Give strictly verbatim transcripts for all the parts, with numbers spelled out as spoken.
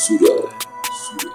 Suda, Suda.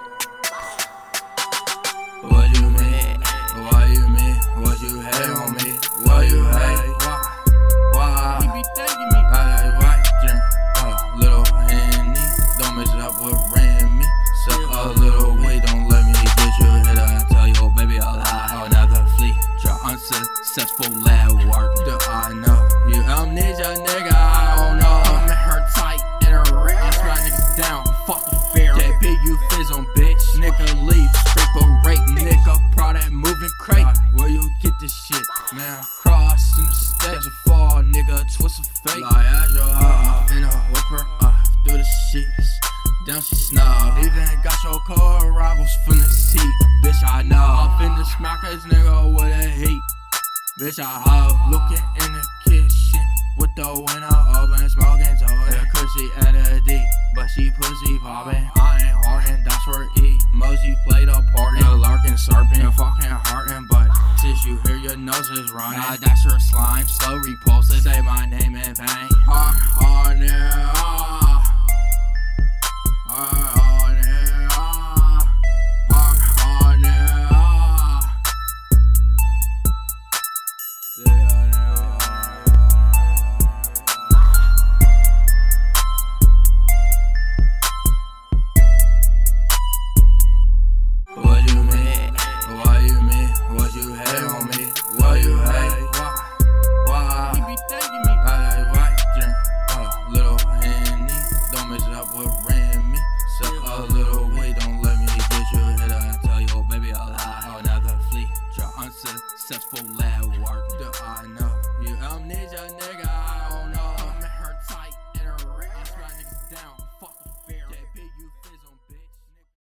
What you mean? Why you mean? What you hate on me? Why you hate? Why? Why? He be thanking me. I like white drink, a little Henny. Don't mix it up with Remy. Suck a little weed, don't let me get you hit her and tell you, baby, I'll lie. Another fleet drop, unsuccessful lab work. Do I know you amnesia, nigga? I don't know. I'm in her tight in her ring. I slide niggas down, fuck the fair. J P, you fizzle, bitch. Nigga leave, straight parade. Nigga, product moving crate. Where you get this shit, man? Cross in the steps and fall, nigga, twist of fate. Like as your heart, and I whip her up through the sheets. Down she snob. Even got your co-rivals from the seat. Bitch, I know. I'm finna smack this nigga with a heat. Bitch, I hope. Looking in the kitchen with the window open, smoking toy. Cushy at a D, but she pussy poppin'. I ain't hardin', that's where E. Mosey played a part in larkin, serpent, fucking heartin'. But since you hear your nose is running, nah, that's your slime, slow repulsive. Say my name in vain. Hard, hard, yeah. Uh,